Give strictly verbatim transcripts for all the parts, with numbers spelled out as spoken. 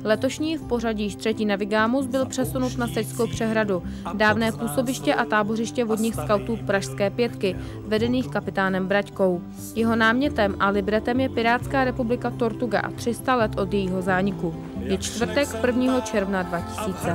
Letošní v pořadí již třetí Navigamus byl přesunut na Sečskou přehradu, dávné působiště a tábořiště vodních skautů Pražské pětky, vedených kapitánem Braťkou. Jeho námětem a libretem je Pirátská republika Tortuga a tři sta let od jejího zániku. Je čtvrtek prvního června dva tisíce.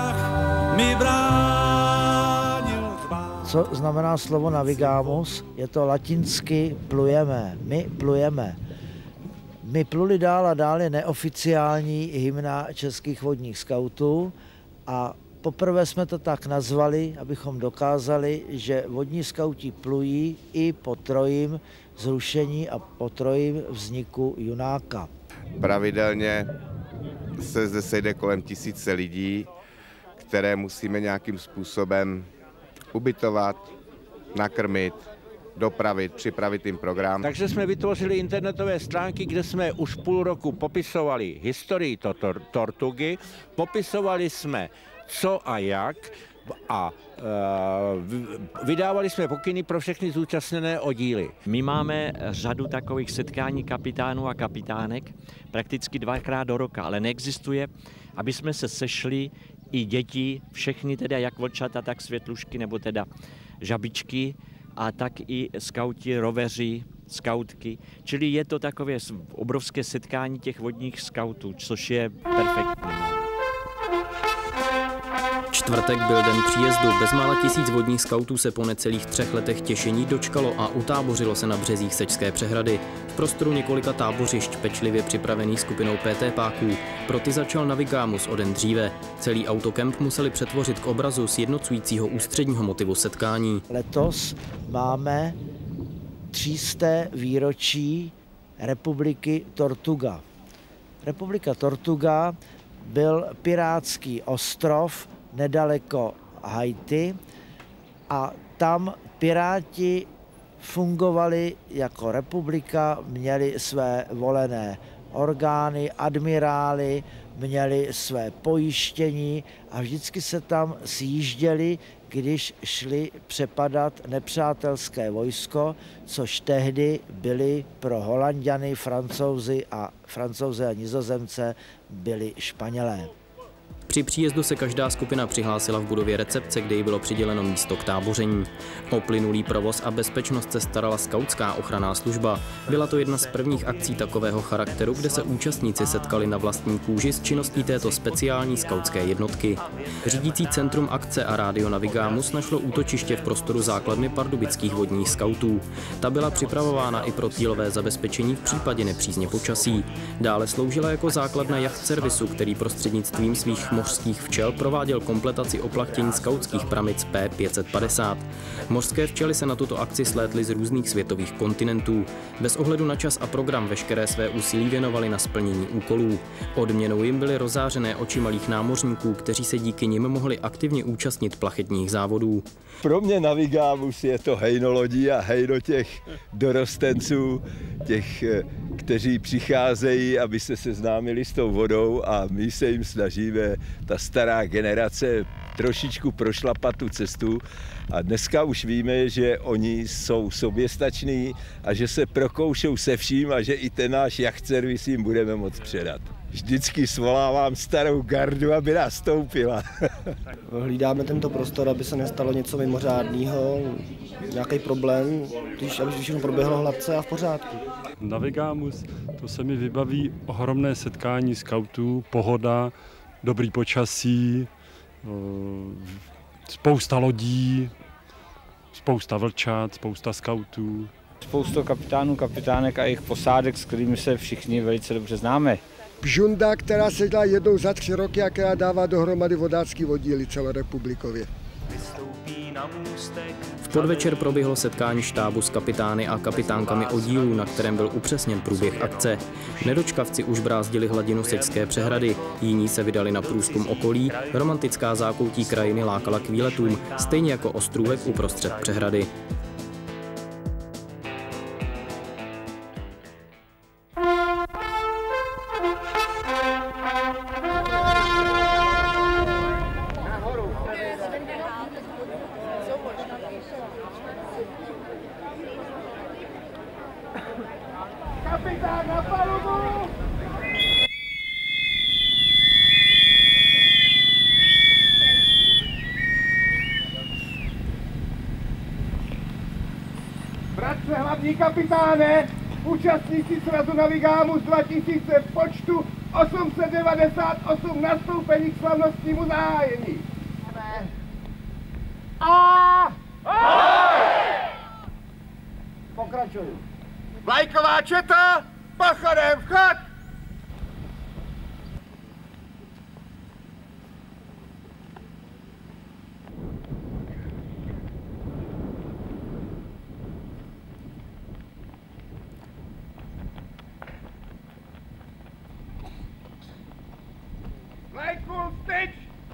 Co znamená slovo Navigamus? Je to latinsky plujeme, my plujeme. My pluli dál a dál je neoficiální hymna českých vodních skautů a poprvé jsme to tak nazvali, abychom dokázali, že vodní skauti plují i po trojím zrušení a po trojím vzniku Junáka. Pravidelně se zde sejde kolem tisíce lidí, které musíme nějakým způsobem ubytovat, nakrmit, dopravit, připravit jim program. Takže jsme vytvořili internetové stránky, kde jsme už půl roku popisovali historii tor Tortugy, popisovali jsme co a jak a e, vydávali jsme pokyny pro všechny zúčastněné oddíly. My máme řadu takových setkání kapitánů a kapitánek, prakticky dvakrát do roka, ale neexistuje, aby jsme se sešli i děti, všechny teda jak vlčata, tak světlušky nebo teda žabičky a tak i skauti, roveři, skautky. Čili je to takové obrovské setkání těch vodních skautů, což je perfektní. Čtvrtek byl den příjezdu. Bezmála tisíc vodních skautů se po necelých třech letech těšení dočkalo a utábořilo se na březích Sečské přehrady. V prostoru několika tábořišť pečlivě připravených skupinou P T páků. Pro ty začal Navigamus o den dříve. Celý autokemp museli přetvořit k obrazu sjednocujícího ústředního motivu setkání. Letos máme třísté výročí Republiky Tortuga. Republika Tortuga byl pirátský ostrov nedaleko Haiti a tam piráti fungovali jako republika, měli své volené orgány, admirály, měli své pojištění a vždycky se tam sjížděli, když šli přepadat nepřátelské vojsko, což tehdy byli pro Holanďany, Francouzi a Francouze a Nizozemce byli Španělé. Při příjezdu se každá skupina přihlásila v budově recepce, kde jí bylo přiděleno místo k táboření. O plynulý provoz a bezpečnost se starala skautská ochranná služba. Byla to jedna z prvních akcí takového charakteru, kde se účastníci setkali na vlastní kůži s činností této speciální skautské jednotky. Řídící centrum akce a rádio Navigamus našlo útočiště v prostoru základny pardubických vodních skautů. Ta byla připravována i pro cílové zabezpečení v případě nepřízně počasí. Dále sloužila jako základna jacht servisu, který prostřednictvím svých mořských včel prováděl kompletaci oplachtění skautských pramic P pět set padesát. Mořské včely se na tuto akci slétly z různých světových kontinentů. Bez ohledu na čas a program veškeré své úsilí věnovali na splnění úkolů. Odměnou jim byly rozářené oči malých námořníků, kteří se díky nim mohli aktivně účastnit plachetních závodů. Pro mě Navigamus je to hejno lodí a hejno těch dorostenců, těch, kteří přicházejí, aby se seznámili s tou vodou a my se jim snažíme, ta stará generace, trošičku prošlapat tu cestu a dneska už víme, že oni jsou soběstační a že se prokoušou se vším a že i ten náš jacht servis jim budeme moct předat. Vždycky svolávám starou gardu, aby nás stoupila. Hlídáme tento prostor, aby se nestalo něco mimořádného, nějaký problém, když, aby všechno proběhlo hladce a v pořádku. Navigamus, to se mi vybaví ohromné setkání skautů, pohoda, dobrý počasí, spousta lodí, spousta vlčat, spousta skautů. Spoustu kapitánů, kapitánek a jejich posádek, s kterými se všichni velice dobře známe. Bžunda, která se dělá jednou za tři roky a která dává dohromady vodácký oddíly celorepublikově. V podvečer proběhlo setkání štábu s kapitány a kapitánkami oddílů, na kterém byl upřesněn průběh akce. Nedočkavci už brázdili hladinu Sečské přehrady, jiní se vydali na průzkum okolí, romantická zákoutí krajiny lákala k výletům, stejně jako ostrůvek uprostřed přehrady. Kapitán na palubu! Bratře hlavní kapitáne, účastníci srazu Navigamus dva tisíce v počtu osm set devadesát osm nastoupení k slavnostnímu zahájení. A! Pokračuju. Vlajková četa, pochodem vchod! Vlajku styč!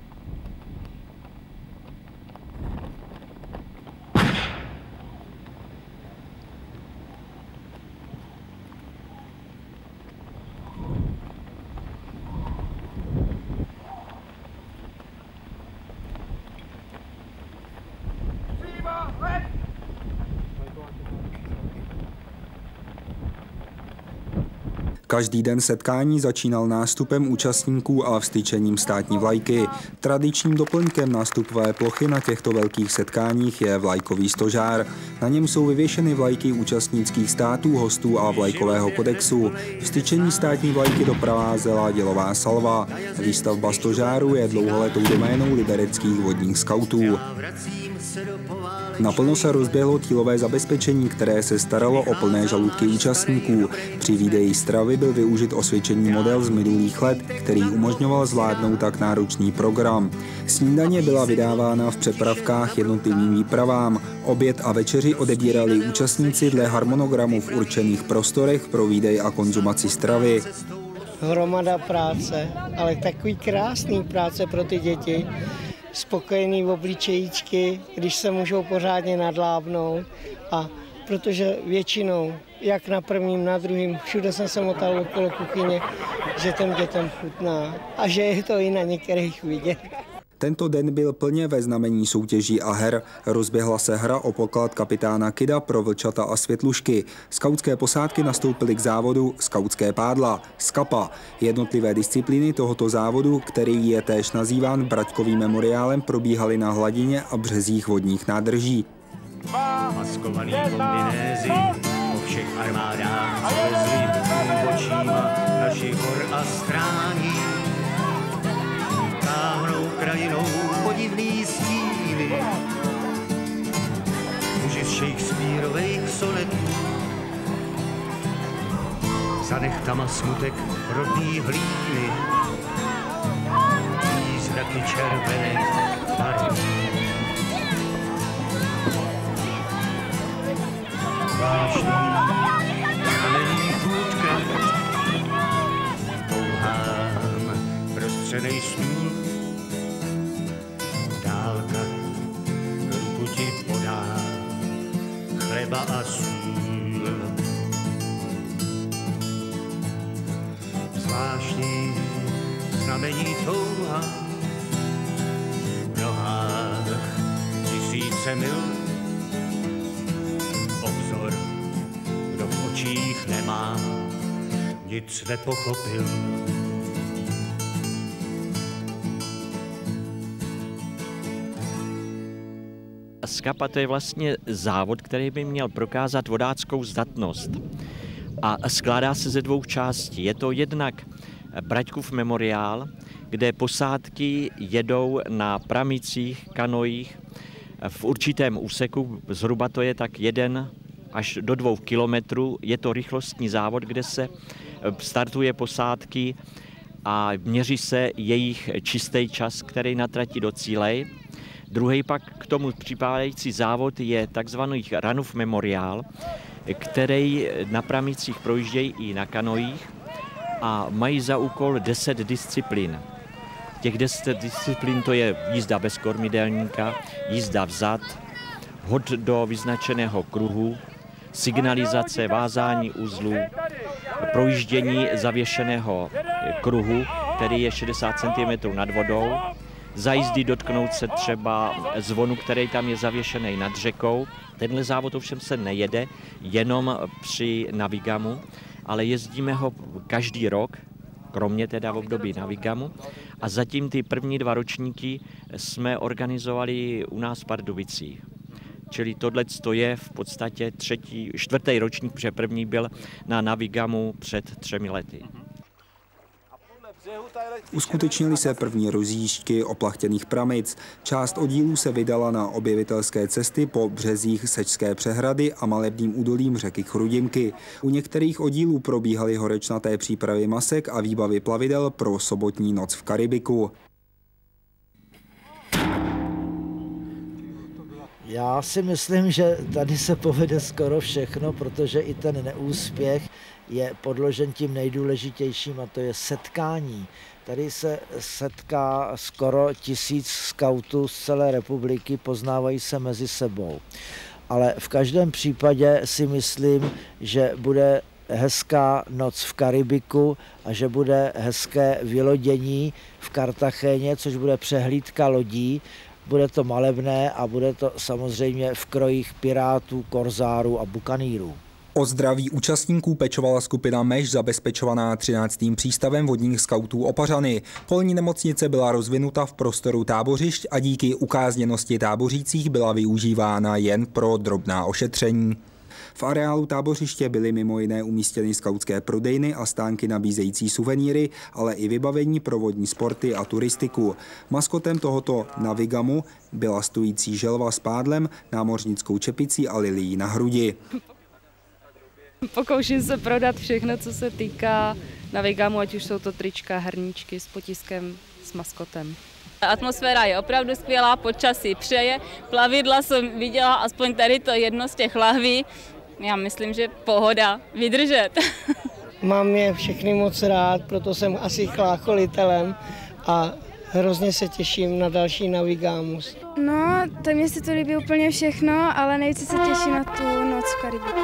Každý den setkání začínal nástupem účastníků a vztyčením státní vlajky. Tradičním doplňkem nástupové plochy na těchto velkých setkáních je vlajkový stožár. Na něm jsou vyvěšeny vlajky účastnických států, hostů a vlajkového kodexu. Vztyčení státní vlajky doprovázela dělová salva. Výstavba stožáru je dlouholetou doménou libereckých vodních skautů. Naplno se rozběhlo cílové zabezpečení, které se staralo o plné žaludky účastníků. Při výdeji stravy byl využit osvědčený model z minulých let, který umožňoval zvládnout tak náročný program. Snídaně byla vydávána v přepravkách jednotlivým výpravám. Oběd a večeři odebírali účastníci dle harmonogramu v určených prostorech pro výdej a konzumaci stravy. Hromada práce, ale takový krásný práce pro ty děti. Spokojený obličejíčky, když se můžou pořádně nadlábnout, a protože většinou, jak na prvním, na druhým, všude jsem se motal okolo kuchyně, že těm dětem chutná a že je to i na některých vidět. Tento den byl plně ve znamení soutěží a her. Rozběhla se hra o poklad kapitána Kida pro vlčata a světlušky. Skautské posádky nastoupily k závodu skautské pádla, skapa. Jednotlivé disciplíny tohoto závodu, který je též nazýván Braťkovým memoriálem, probíhaly na hladině a březích vodních nádrží. Maskovaný kombinézy po všech armádách vezli očíma našich hor a strání. Táhnou krajinou podivný stíny, muži z Shakespearovejch sonetů, za nechtama smutek rodný hlíny, zraky červené barev. Zvláštní znamení chůdkem, touhám prostřenej snů, dálka ruku ti podá chleba a sůl. Zvláštní znamení touha v nohách tisíce mil, obzor, kdo v očích nemá, nic nepochopil. Skapa to je vlastně závod, který by měl prokázat vodáckou zdatnost. A skládá se ze dvou částí. Je to jednak Braťkův memoriál, kde posádky jedou na pramicích, kanojích v určitém úseku, zhruba to je tak jeden až do dvou kilometrů. Je to rychlostní závod, kde se startuje posádky a měří se jejich čistý čas, který na trati do cíle. Druhý pak k tomu připadající závod je takzvaný Ranův memoriál, který na pramicích projíždějí i na kanojích a mají za úkol deset disciplín. Těch deset disciplín to je jízda bez kormidelníka, jízda vzad, hod do vyznačeného kruhu, signalizace, vázání uzlů, projíždění zavěšeného kruhu, který je šedesát centimetrů nad vodou, za jízdy dotknout se třeba zvonu, který tam je zavěšený nad řekou. Tenhle závod ovšem se nejede jenom při Navigamu, ale jezdíme ho každý rok, kromě teda v období Navigamu. A zatím ty první dva ročníky jsme organizovali u nás v Pardubicích. Čili tohle je v podstatě třetí, čtvrtý ročník, protože první byl na Navigamu před třemi lety. Uskutečnily se první rozjížďky oplachtěných pramic. Část oddílů se vydala na objevitelské cesty po březích Sečské přehrady a malebným údolím řeky Chrudimky. U některých oddílů probíhaly horečnaté přípravy masek a výbavy plavidel pro sobotní noc v Karibiku. Já si myslím, že tady se povede skoro všechno, protože i ten neúspěch je podložen tím nejdůležitějším, a to je setkání. Tady se setká skoro tisíc skautů z celé republiky, poznávají se mezi sebou. Ale v každém případě si myslím, že bude hezká noc v Karibiku a že bude hezké vylodění v Kartagéně, což bude přehlídka lodí. Bude to malebné a bude to samozřejmě v krojích pirátů, korzárů a bukanýrů. O zdraví účastníků pečovala skupina Meš zabezpečovaná třináctým přístavem vodních skautů Opařany. Polní nemocnice byla rozvinuta v prostoru tábořišť a díky ukázněnosti tábořících byla využívána jen pro drobná ošetření. V areálu tábořiště byly mimo jiné umístěny skautské prodejny a stánky nabízející suvenýry, ale i vybavení pro vodní sporty a turistiku. Maskotem tohoto Navigamu byla stojící želva s pádlem, námořnickou čepicí a lilií na hrudi. Pokouším se prodat všechno, co se týká Navigamu, ať už jsou to trička, hrníčky s potiskem s maskotem. Atmosféra je opravdu skvělá, počasí přeje, plavidla jsem viděla, aspoň tady to jedno z těch lahví. Já myslím, že pohoda, vydržet. Mám je všechny moc rád, proto jsem asi chlácholitelem a hrozně se těším na další Navigamus. No, tak mně se to líbí úplně všechno, ale nejvíce se těším na tu noc v Karibiku.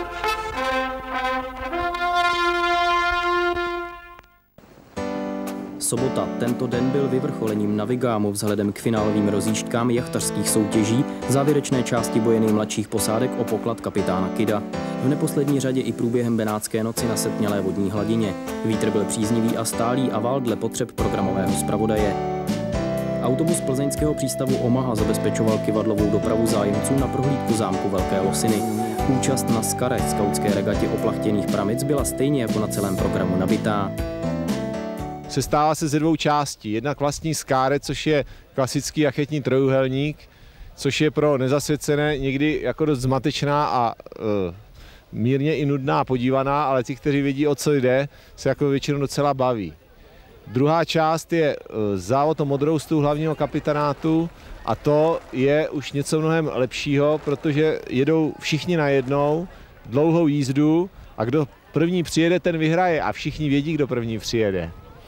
Sobota, tento den byl vyvrcholením Navigamu vzhledem k finálovým rozjížďkám jachtařských soutěží, závěrečné části boje nejmladších posádek o poklad kapitána Kida. V neposlední řadě i průběhem benátské noci na setmělé vodní hladině. Vítr byl příznivý a stálý a vál dle potřeb programového zpravodaje. Autobus plzeňského přístavu Omaha zabezpečoval kyvadlovou dopravu zájemců na prohlídku zámku Velké Losiny. Účast na Skare, skautské regatě oplachtěných pramic, byla stejně jako na celém programu nabitá. Sestává se ze dvou částí. Jednak vlastní Skare, což je klasický jachetní trojúhelník, což je pro nezasvěcené někdy jako dost zmatečná a uh, mírně i nudná podívaná, ale ti, kteří vidí, o co jde, se jako většinou docela baví. Druhá část je uh, závod o modroustu hlavního kapitánátu a to je už něco mnohem lepšího, protože jedou všichni najednou, dlouhou jízdu a kdo první přijede, ten vyhraje a všichni vědí, kdo první přijede.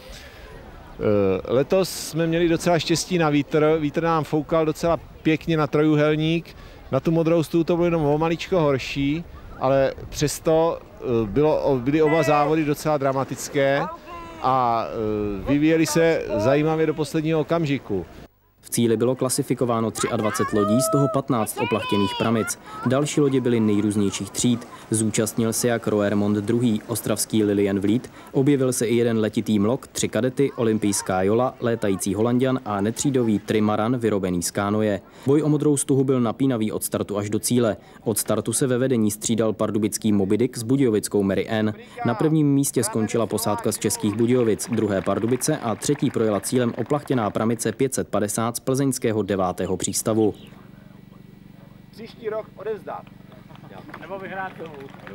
Letos jsme měli docela štěstí na vítr, vítr nám foukal docela pěkně na trojúhelník, na tu modroustu to bylo jenom o maličko horší, ale přesto bylo, byly oba závody docela dramatické a vyvíjely se zajímavě do posledního okamžiku. V cíli bylo klasifikováno dvacet tři lodí, z toho patnáct oplachtěných pramic. Další lodě byly nejrůznějších tříd. Zúčastnil se jak Roermond druhý, ostravský Lilian Vliet, objevil se i jeden letitý mlok, tři kadety, olympijská jola, létající Holanďan a netřídový trimaran vyrobený z kánoje. Boj o modrou stuhu byl napínavý od startu až do cíle. Od startu se ve vedení střídal pardubický Moby Dick s budějovickou Mary Ann. Na prvním místě skončila posádka z Českých Budějovic, druhé Pardubice a třetí projela cílem oplachtěná pramice pět set padesát z plzeňského devátého přístavu. Příští rok odevzdat. Nebo vyhrát tomu.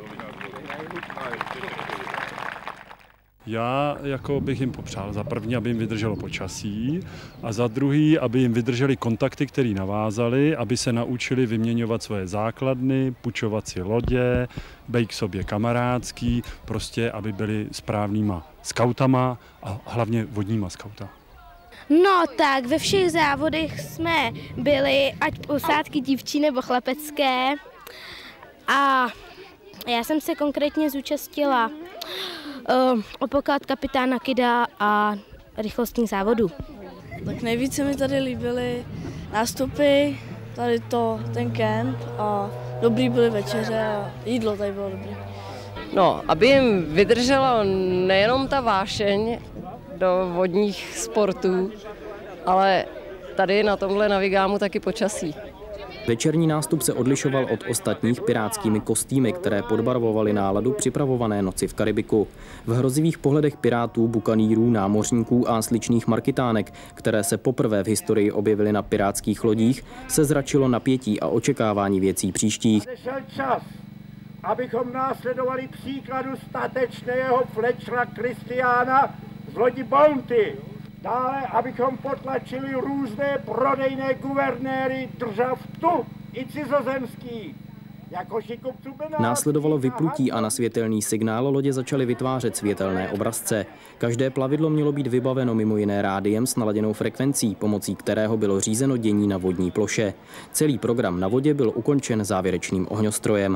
Já jako bych jim popřál za první, aby jim vydrželo počasí a za druhý, aby jim vydrželi kontakty, které navázali, aby se naučili vyměňovat svoje základny, půjčovat si lodě, být k sobě kamarádský, prostě aby byli správnýma skautama a hlavně vodníma skauta. No tak, ve všech závodech jsme byli, ať posádky dívčí nebo chlapecké. A já jsem se konkrétně zúčastnila uh, o poklad kapitána Kida a rychlostních závodů. Tak nejvíce mi tady líbily nástupy, tady to, ten kemp a dobrý byly večeře a jídlo tady bylo dobré. No, aby jim vydržela nejenom ta vášeň do vodních sportů, ale tady na tomhle Navigamu taky počasí. Večerní nástup se odlišoval od ostatních pirátskými kostýmy, které podbarvovaly náladu připravované noci v Karibiku. V hrozivých pohledech pirátů, bukanýrů, námořníků a sličných markitánek, které se poprvé v historii objevily na pirátských lodích, se zračilo napětí a očekávání věcí příštích. Přišel čas, abychom následovali příkladu statečného Fletchera Christiana z lodi Bounty. Dále, abychom potlačili různé prodejné guvernéry držav tu i cizozemský. Následovalo vyplutí a na světelný signál lodě začaly vytvářet světelné obrazce. Každé plavidlo mělo být vybaveno mimo jiné rádiem s naladěnou frekvencí, pomocí kterého bylo řízeno dění na vodní ploše. Celý program na vodě byl ukončen závěrečným ohňostrojem.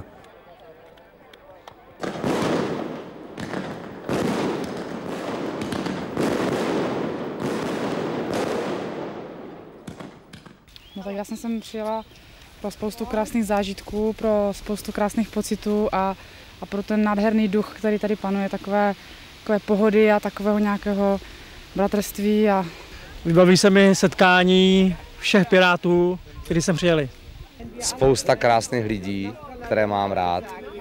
No tak já jsem sem přijela pro spoustu krásných zážitků, pro spoustu krásných pocitů a, a pro ten nádherný duch, který tady panuje, takové, takové pohody a takového nějakého bratrství. A... Vybaví se mi setkání všech pirátů, kteří sem přijeli. Spousta krásných lidí, které mám rád.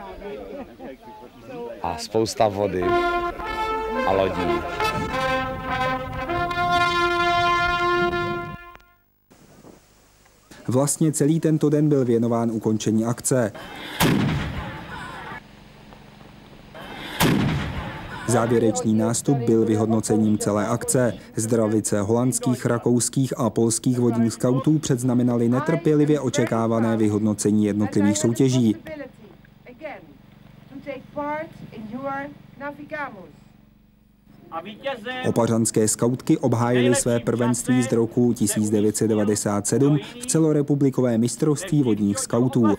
A spousta vody a lodí. Vlastně celý tento den byl věnován ukončení akce. Závěrečný nástup byl vyhodnocením celé akce. Zdravice holandských, rakouských a polských vodních skautů předznamenaly netrpělivě očekávané vyhodnocení jednotlivých soutěží. Opařanské skautky obhájily své prvenství z roku tisíc devět set devadesát sedm v celorepublikové mistrovství vodních skautů.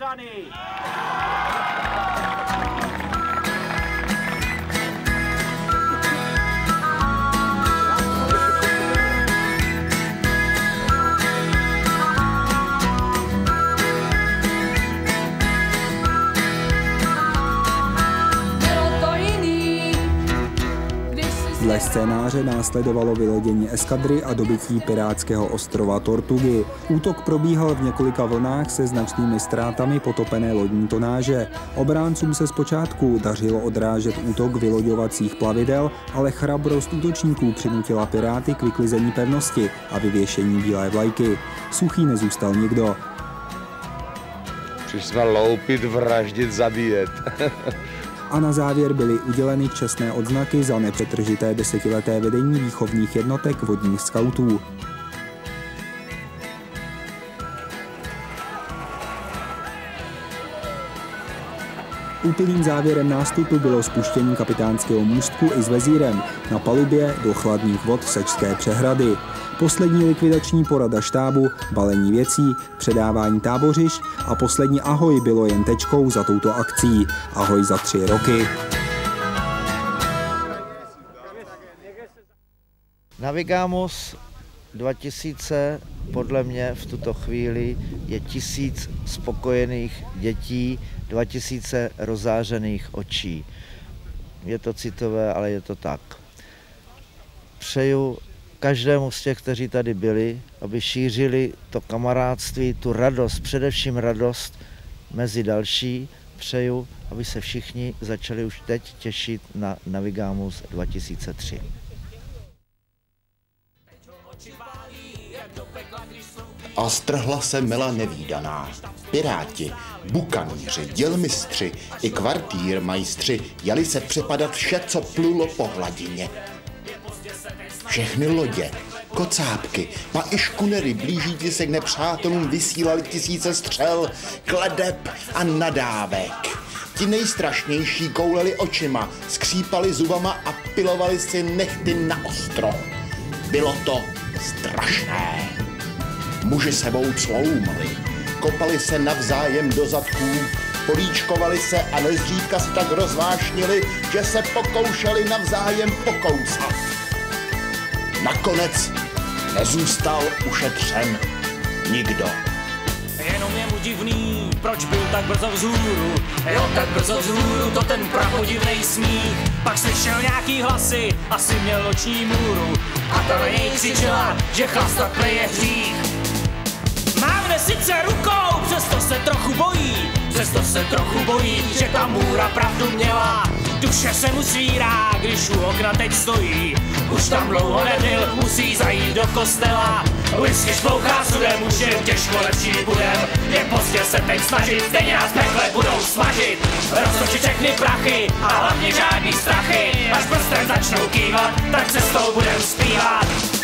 Dle scénáře následovalo vylodění eskadry a dobytí pirátského ostrova Tortugy. Útok probíhal v několika vlnách se značnými ztrátami potopené lodní tonáže. Obráncům se zpočátku dařilo odrážet útok vyloďovacích plavidel, ale chrabrost útočníků přinutila piráty k vyklizení pevnosti a vyvěšení bílé vlajky. Suchý nezůstal nikdo. Přišli jsme loupit, vraždit, zabíjet. A na závěr byly uděleny čestné odznaky za nepřetržité desetileté vedení výchovných jednotek vodních skautů. Úplným závěrem nástupu bylo spuštění kapitánského můstku i s vezírem na palubě do chladných vod Sečské přehrady. Poslední likvidační porada štábu, balení věcí, předávání tábořišť a poslední ahoj bylo jen tečkou za touto akcí. Ahoj za tři roky. Navigamus dva tisíce podle mě v tuto chvíli je tisíc spokojených dětí, dva tisíce rozářených očí. Je to citové, ale je to tak. Přeju každému z těch, kteří tady byli, aby šířili to kamarádství, tu radost, především radost mezi další. Přeju, aby se všichni začali už teď těšit na Navigamus dva tisíce tři. A strhla se mela nevídaná. Piráti, bukanýři, dělmistři i kvartýrmajstři jeli se přepadat vše, co plulo po hladině. Všechny lodě, kocápky, pa i škunery blížící se k nepřátelům vysílali tisíce střel, kledeb a nadávek. Ti nejstrašnější kouleli očima, skřípali zubama a pilovali si nehty na ostro. Bylo to strašné. Muži sebou cloumali, kopali se navzájem do zadků, políčkovali se a nezřídka se tak rozvášnili, že se pokoušeli navzájem pokousat. Nakonec nezůstal ušetřen nikdo. Jenom je mu divný, proč byl tak brzo vzhůru. Jo, tak brzo vzhůru, to ten prapodivnej smích. Pak slyšel nějaký hlasy, asi měl noční můru. A ta na něj křičela, že chlastat prej je hřích. Mávne sice rukou přes se trochu bojí, přesto se trochu bojí, že ta můra pravdu měla. Duše se mu svírá, když u okna teď stojí. Už tam dlouho nebyl, musí zajít do kostela. Whisky šplouchá sudem, už jen těžko lepší budem. Je pozdě se teď snažit, stejně nás pekle budou smažit. Roztočit všechny prachy a hlavně žádný strachy. Až prstem začnou kývat, tak cestou budem zpívat.